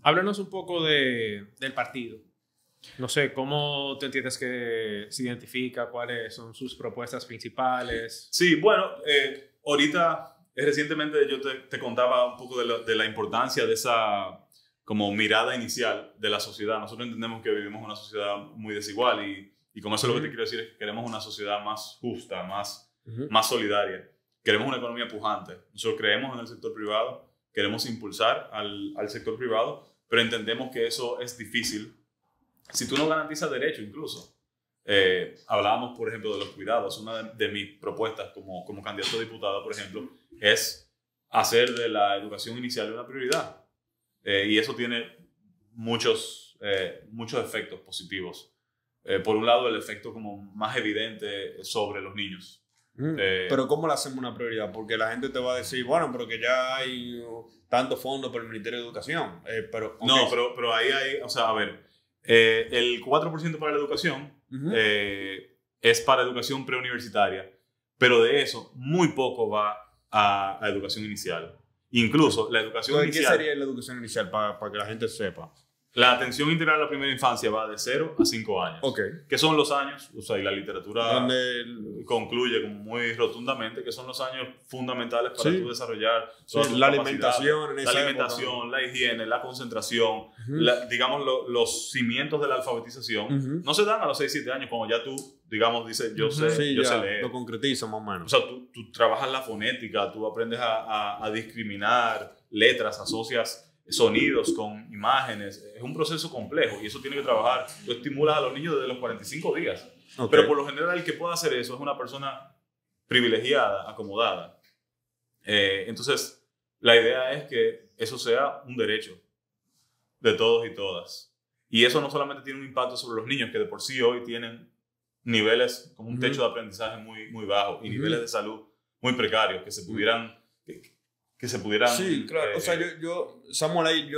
Háblanos un poco del partido. No sé, ¿cómo te entiendes que se identifica? ¿Cuáles son sus propuestas principales? Sí, bueno, ahorita, recientemente yo te contaba un poco de la importancia de esa como mirada inicial de la sociedad. Nosotros entendemos que vivimos en una sociedad muy desigual y con eso lo que te quiero decir es que queremos una sociedad más justa, más solidaria. Queremos una economía pujante. Nosotros creemos en el sector privado, queremos impulsar al sector privado, pero entendemos que eso es difícil si tú no garantizas derechos incluso. Hablábamos, por ejemplo, de los cuidados. Una de mis propuestas como candidato a diputado, por ejemplo, es hacer de la educación inicial una prioridad. Y eso tiene muchos efectos positivos. Por un lado, el efecto como más evidente sobre los niños. Pero ¿cómo le hacemos una prioridad? Porque la gente te va a decir, bueno, pero que ya hay tanto fondo por el Ministerio de Educación. Pero, okay. No, pero ahí hay, o sea, a ver, el 4% para la educación es para educación preuniversitaria, pero de eso muy poco va a educación inicial. Incluso la educación inicial... ¿Qué sería la educación inicial para que la gente sepa? La atención integral a la primera infancia va de 0 a 5 años. Okay. ¿Qué son los años? O sea, y la literatura concluye como muy rotundamente que son los años fundamentales para tú desarrollar la alimentación, la higiene, la concentración, digamos los cimientos de la alfabetización. No se dan a los 6-7 años, como ya tú, digamos, dices, yo sé leer. Lo concretiza más o menos. O sea, tú trabajas la fonética, tú aprendes a discriminar letras, asocias sonidos con imágenes. Es un proceso complejo y eso tiene que trabajar. Tú estimulas a los niños desde los 45 días. Okay. Pero por lo general el que puede hacer eso es una persona privilegiada, acomodada. Entonces, la idea es que eso sea un derecho de todos y todas. Y eso no solamente tiene un impacto sobre los niños, que de por sí hoy tienen niveles, como un techo de aprendizaje muy, muy bajo y niveles de salud muy precarios, que se pudieran... Sí, claro. O sea, Samuel, ahí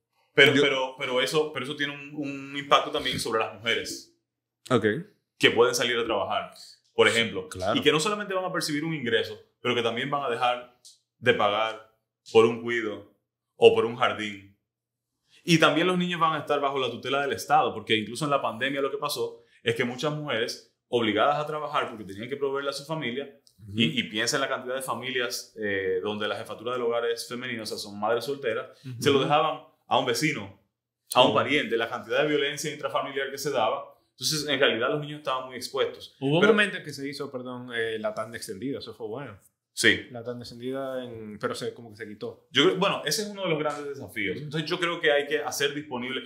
Pero eso tiene un impacto también sobre las mujeres. Okay. Que pueden salir a trabajar, por ejemplo. Claro. Y que no solamente van a percibir un ingreso, pero que también van a dejar de pagar por un cuido o por un jardín. Y también los niños van a estar bajo la tutela del Estado, porque incluso en la pandemia lo que pasó es que muchas mujeres obligadas a trabajar porque tenían que proveerle a su familia, y piensa en la cantidad de familias donde la jefatura del hogar es femenina, o sea, son madres solteras, se lo dejaban a un vecino, a un pariente, la cantidad de violencia intrafamiliar que se daba. Entonces, en realidad, los niños estaban muy expuestos. Hubo un momento en que se hizo, la tanda extendida, eso fue bueno. Sí. La tanda extendida, pero como que se quitó. Bueno, ese es uno de los grandes desafíos. Entonces, yo creo que hay que hacer disponible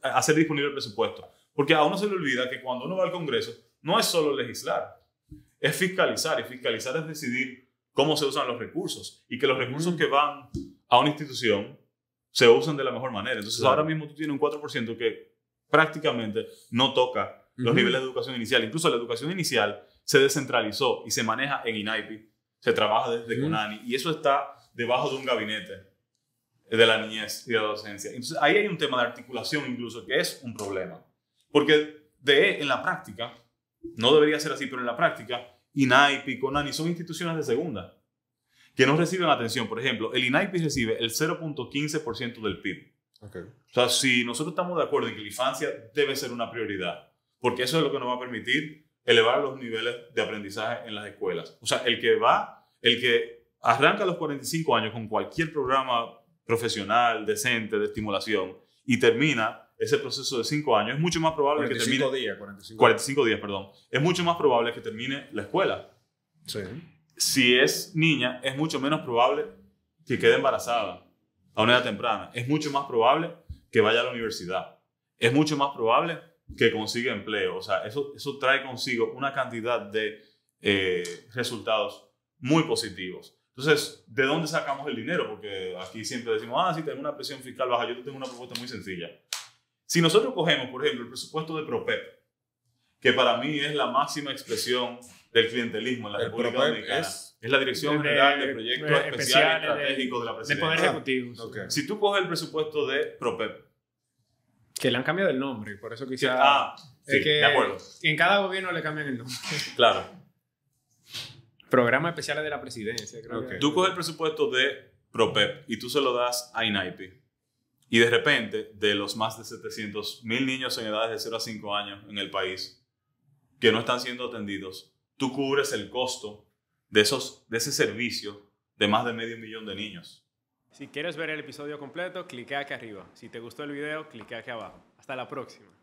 el presupuesto. Porque a uno se le olvida que cuando uno va al Congreso, no es solo legislar, es fiscalizar. Y fiscalizar es decidir cómo se usan los recursos. Y que los recursos que van a una institución se usan de la mejor manera. Entonces, ahora mismo tú tienes un 4% que prácticamente no toca los niveles de educación inicial. Incluso la educación inicial se descentralizó y se maneja en INAIPI. Se trabaja desde CONANI. Y eso está debajo de un gabinete de la niñez y de la docencia. Entonces, ahí hay un tema de articulación incluso que es un problema. Porque en la práctica, no debería ser así, pero en la práctica, INAIPI, CONANI son instituciones de segunda que no reciben atención. Por ejemplo, el INAIPI recibe el 0.15% del PIB. Okay. O sea, si nosotros estamos de acuerdo en que la infancia debe ser una prioridad, porque eso es lo que nos va a permitir elevar los niveles de aprendizaje en las escuelas. O sea, el que arranca a los 45 años con cualquier programa profesional, decente, de estimulación, y termina ese proceso de 5 años, es mucho más probable que termine... 45 días, perdón. Es mucho más probable que termine la escuela. Sí. Si es niña, es mucho menos probable que quede embarazada a una edad temprana. Es mucho más probable que vaya a la universidad. Es mucho más probable que consiga empleo. O sea, eso trae consigo una cantidad de resultados muy positivos. Entonces, ¿de dónde sacamos el dinero? Porque aquí siempre decimos, sí, tengo una presión fiscal baja. Yo te tengo una propuesta muy sencilla. Si nosotros cogemos, por ejemplo, el presupuesto de PROPEP, que para mí es la máxima expresión del clientelismo en la República Dominicana, es la Dirección General de Proyectos Especiales Estratégicos de la Presidencia. De Poder Ejecutivo. Okay. Si tú coges el presupuesto de PROPEP, que le han cambiado el nombre, por eso quizá... sí, de acuerdo. En cada gobierno le cambian el nombre. Claro. Programas Especiales de la Presidencia, creo que. Tú coges el presupuesto de PROPEP y tú se lo das a INAIPI. Y de repente, de los más de 700.000 niños en edades de 0 a 5 años en el país que no están siendo atendidos, tú cubres el costo de ese servicio de más de 500.000 de niños. Si quieres ver el episodio completo, clica aquí arriba. Si te gustó el video, clica aquí abajo. Hasta la próxima.